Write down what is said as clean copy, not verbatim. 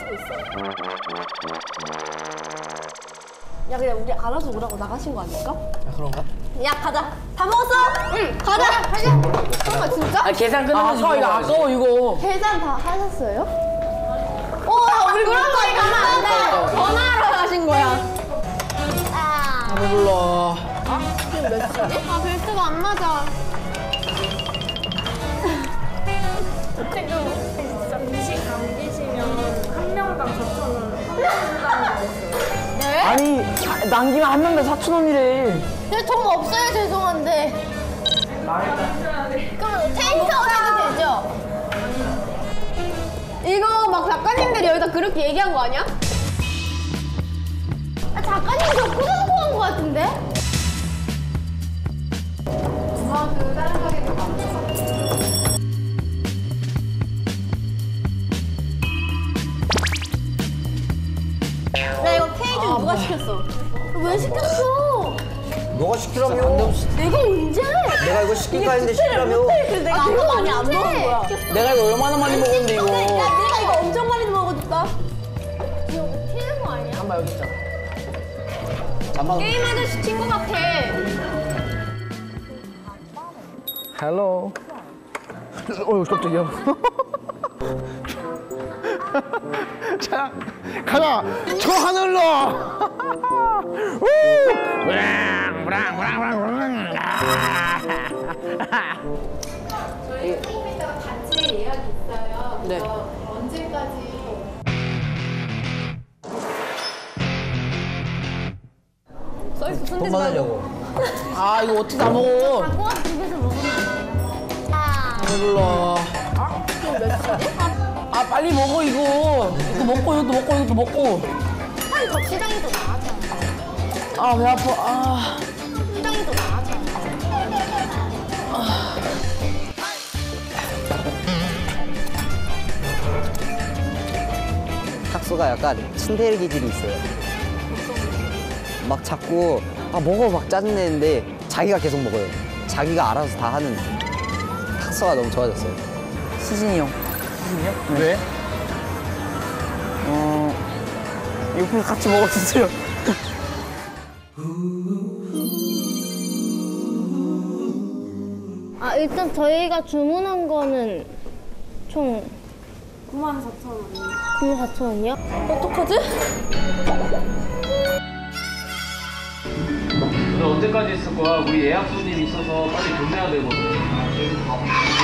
마시고 있어. 야 그냥 우리 알아서 오라고 나가신 거 아닐까? 아, 그런가? 야 가자. 다 먹었어? 응. 가자. 가자. 잠깐만 진짜? 아 계산 끝나가지고. 아 이거 아까워 이거. 계산 다 하셨어요? 우리 그런 거 가면 안 돼. 전화하러 가신 거야. 아 배불러. 지금 몇 시지? 아 벨트가 안 맞아. 지금 잠시 감기시면 한 명당 4,000원, 한 명당 네? 아니 남기면 한 명당 4,000원이래. 네, 돈 없어요 죄송한데. 그럼 테이크아웃 해도 되죠? 이거 막 작가님들이 여기다 그렇게 얘기한 거 아니야? 아, 작가님 저 꽂아놓고 간 거 같은데? 그 다른 가게도 많았어. 야 이거 케이크 누가 시켰어? 왜 시켰어? 너가 시키라며. 내가 언제? 내가 이거 시킬까 했는데 시키라며. 내가 아까 많이 안 먹은 거야. 내가 이거 얼마나 많이 먹었는데 이거. 야 내가 이거 엄청 많이 먹어줬다. 이거 튀는 거 아니야? 잠깐만 여기 있자. 게임 아저씨 친구 같아. 헬로. 깜짝이야. 자, 가자. 저 하늘로. 저희 조금 이따가 같이 예약이 있어요. 네. 그래서 언제까지? 써있어 돈 손대지 말고. 받으려고. 아 이거 어떻게 다 먹어? 갖고 와서 집에서 먹으면 아 배불러. 지금 몇 시지? 아 빨리 먹어 이거. 이거 먹고 이것도 먹고 이것도 먹고. 한 접시당이 더 나았잖아. 아 배 아파. 아. 시당이 더 나았잖아. 탁수가 약간 친데레 기질이 있어요. 막 자꾸 먹어 막 짜증내는데 자기가 계속 먹어요. 자기가 알아서 다 하는. 탁수가 너무 좋아졌어요. 시진이 형. 시진이 형? 왜? 이거 같이 먹어주세요. 아 일단 저희가 주문한 거는 총 94,000원. 94,000원이요? 어떡하지? 너 언제까지 있을 거야? 우리 예약 손님 있어서 빨리 보내야 되거든.